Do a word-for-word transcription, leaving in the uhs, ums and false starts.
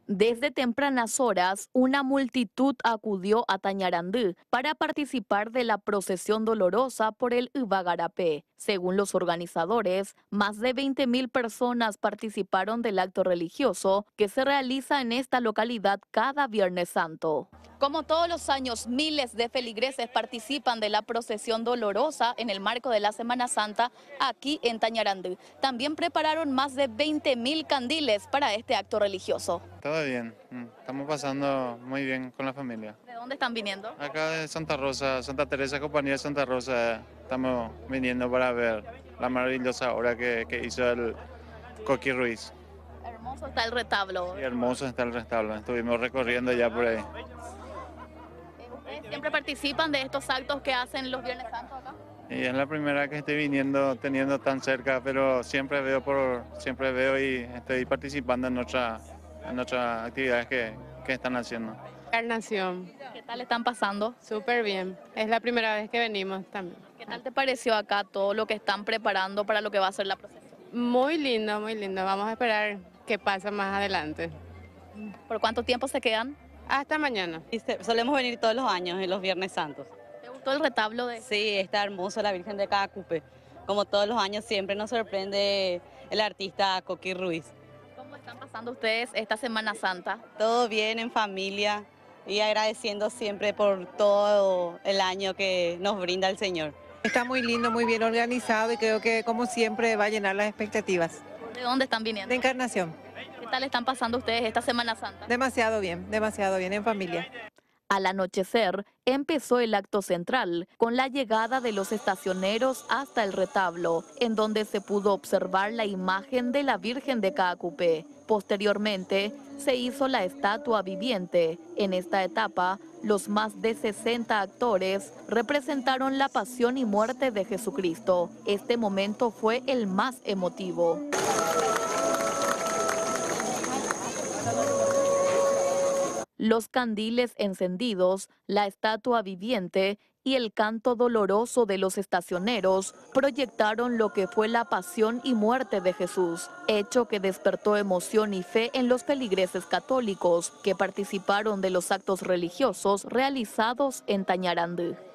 Desde tempranas horas, una multitud acudió a Tañarandú para participar de la procesión dolorosa por el Ubagarapé. Según los organizadores, más de veinte mil personas participaron del acto religioso que se realiza en esta localidad cada Viernes Santo. Como todos los años, miles de feligreses participan de la procesión dolorosa en el marco de la Semana Santa aquí en Tañarandú. También prepararon más de veinte mil candiles para este acto religioso. Todo bien, mm, estamos pasando muy bien con la familia. ¿De dónde están viniendo? Acá de Santa Rosa, Santa Teresa, Compañía de Santa Rosa, estamos viniendo para ver la maravillosa obra que, que hizo el Coqui Ruiz. Hermoso está el retablo. Y hermoso está el retablo, estuvimos recorriendo ya por ahí. ¿Ustedes siempre participan de estos actos que hacen los Viernes Santos acá? Y es la primera vez que estoy viniendo, teniendo tan cerca, pero siempre veo por, siempre veo y estoy participando en nuestra, en nuestras actividades que, que están haciendo. Encarnación, ¿Qué tal están pasando? súper bien. Es la primera vez que venimos también. ¿Qué tal te pareció acá todo lo que están preparando para lo que va a ser la procesión? Muy lindo, muy lindo. Vamos a esperar qué pasa más adelante. ¿Por cuánto tiempo se quedan? Hasta mañana. Y se- Solemos venir todos los años en los Viernes Santos. ¿Te gustó el retablo de...? Sí, está hermoso la Virgen de Cacupe. Como todos los años siempre nos sorprende el artista Coqui Ruiz. ¿Cómo están pasando ustedes esta Semana Santa? Todo bien en familia y agradeciendo siempre por todo el año que nos brinda el Señor. Está muy lindo, muy bien organizado y creo que como siempre va a llenar las expectativas. ¿De dónde están viniendo? De Encarnación, ¿Qué tal están pasando ustedes esta Semana Santa? demasiado bien, demasiado bien en familia. Al anochecer, empezó el acto central, con la llegada de los estacioneros hasta el retablo, en donde se pudo observar la imagen de la Virgen de Caacupé. Posteriormente, se hizo la estatua viviente. En esta etapa, los más de sesenta actores representaron la pasión y muerte de Jesucristo. Este momento fue el más emotivo. Los candiles encendidos, la estatua viviente y el canto doloroso de los estacioneros proyectaron lo que fue la pasión y muerte de Jesús, hecho que despertó emoción y fe en los feligreses católicos que participaron de los actos religiosos realizados en Tañarandú.